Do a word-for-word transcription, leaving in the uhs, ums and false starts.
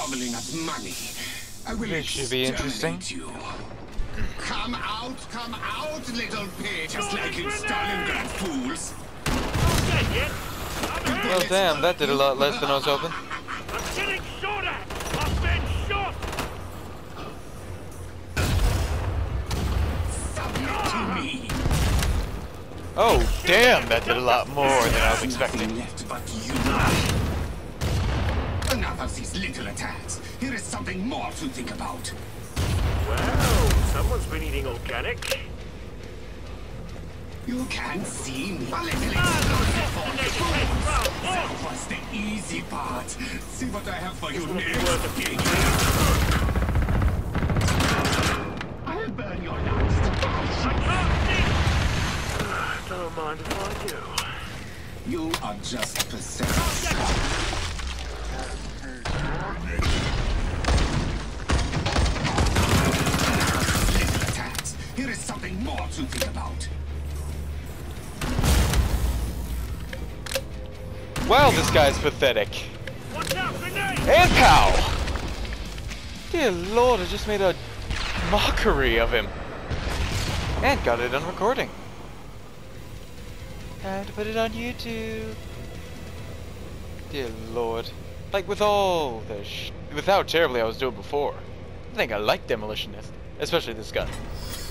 groveling at money. I will This should be interesting. You. Come out, come out, little pig, just like in Stalingrad, fools. Well, damn, that did a lot less than I was hoping. I'm getting shot at! I've been shot! Submit to me. Oh, damn, that did a lot more than I was expecting. Left but you. Enough of these little attacks. Here is something more to think about. Well, someone's been eating organic. You can see me. A little explosive for That was the easy part. See what I have for you next. I'll burn your lungs to I can't see! Don't mind if I do. You are just pathetic. Little attacks. Here is something more to think about. Well, this guy's pathetic. Watch out, grenade! And pow! Dear Lord, I just made a mockery of him. And got it on recording. Time to put it on YouTube. Dear Lord. Like, with all the sh- with how terribly I was doing before, I think I like Demolitionist. Especially this gun.